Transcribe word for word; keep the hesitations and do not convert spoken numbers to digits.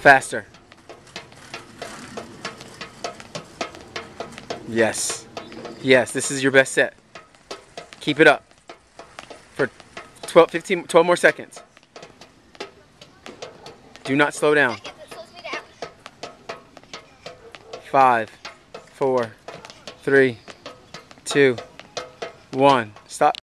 Faster. Yes. Yes, this is your best set. Keep it up for twelve, fifteen, twelve more seconds. Do not slow down. Five, four, three, two, one. Stop.